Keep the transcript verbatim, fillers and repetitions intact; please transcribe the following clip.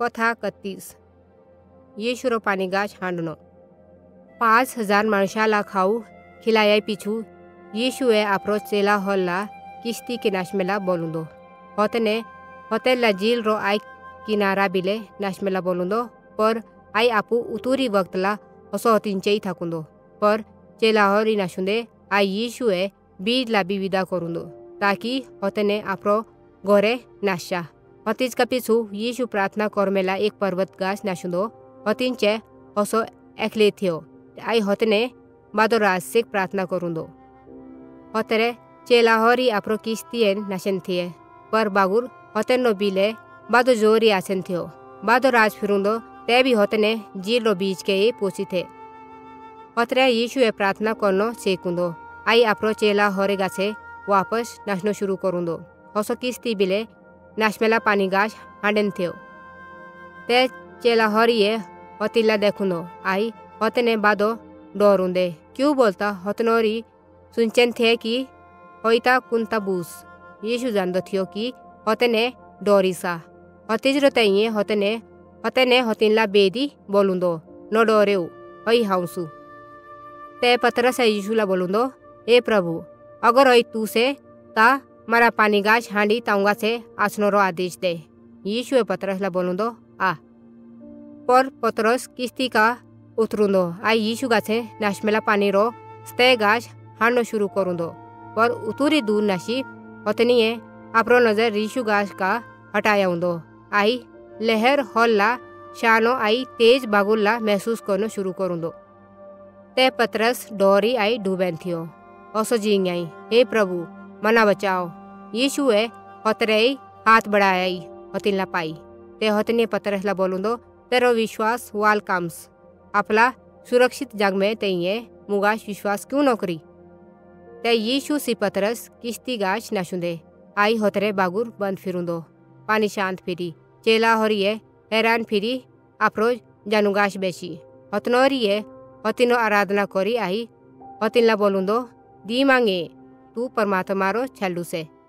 कथा कत्तीस येशूरो पाणी गाछ हांडणो। पाच हजार माणसाला खाऊ खिलाया पिछू यीशुए आपरो चेला हल्ला किश्ती के नाशमेला बोलुंदो। होतने होतेला झील रो आई किनारा बिले नाशमेला बोलुंदो पर आई आपू उतूरी वक्तला असो होतिंचेई थाकुंदो पर चेला हरी नाशुंदे आई यीशुए बीज लाबी विदा करुंदो ताकि होतने आपरो गोरे नाशा। होतीज का पिछू यीशु प्रार्थना करमेला एक पर्वत गाछ नाशुंदो होतिंचे असो एकले थियो आई होतने बादो रासिक प्रार्थना करुंदो। होतरे चेला हरी आपरो किस्तीएन नाशन थिए पर बागुर होतेनो बिले बादो जोरी आसन थियो बादो राज फिरुंदो ते भी होतने झील रो बीच के ये पोची थे। होतरे यीशुए प्रार्थना करनो सेकुंदो आई आपरो चेला हरे गाछे वापस नाचनो शुरू करुंदो असो किस्ती बिले नाशमेला पानी गाछ हांडेन थियो। ते चेला हरिये होतिला देखुंदो आई होतने बादो डोरुंदे क्यों बोलता होतनोरी सुनचेन थे कि होइता कुंता बूस यीशु जांदो थियो कि होतने डोरीसा होतिजरो तइये होतने होतने होतिनला बेदी बोलुंदो नो डोरेउ होई हाउसु। ते पतरस यीशुला बोलुंदो ए प्रभु अगर होई तू से ता मारा पानी गाछ हांडी ताऊंगा से आसनोरो आदेश दे। यीशुए पतरसला बोलुंदो आ पर पतरस किस्ती का उतरुंदो आई यीशु गाछे नाशमेला पानी रो स्ते गाछ हांडनो शुरू करुंदो पर उतूरी दूर नाशी होतनीये आपरो नजर यीशु गाछ का हटाया उंदो आई लहर हल्ला शानो आई तेज बागुल्ला महसूस करनो शुरू करुंदो। ते पतरस डोरी आई डूबेन थियो असो जींग आई हे प्रभु मना बचाओ। यीशुए होतरे हाथ बढ़ाई होतिनला पाई ते होतने पतरसला बोलुंदो तेरो विश्वास वाल काम्स आपला सुरक्षित जग में तइये मुगाश विश्वास क्यों नौकरी। ते यीशु सी पतरस किस्ती गाछ नाशुंदे आई होतरे बागुर बंद फिरुंदो पानी शांत फिरी चेला हरिये हैरान फिरी आपरो जानुगाश बेची होतनोरिये होतिनो आराधना करी आई होतिनला बोलुंदो दी मांगे तू परमात्मा रो छल्लू से।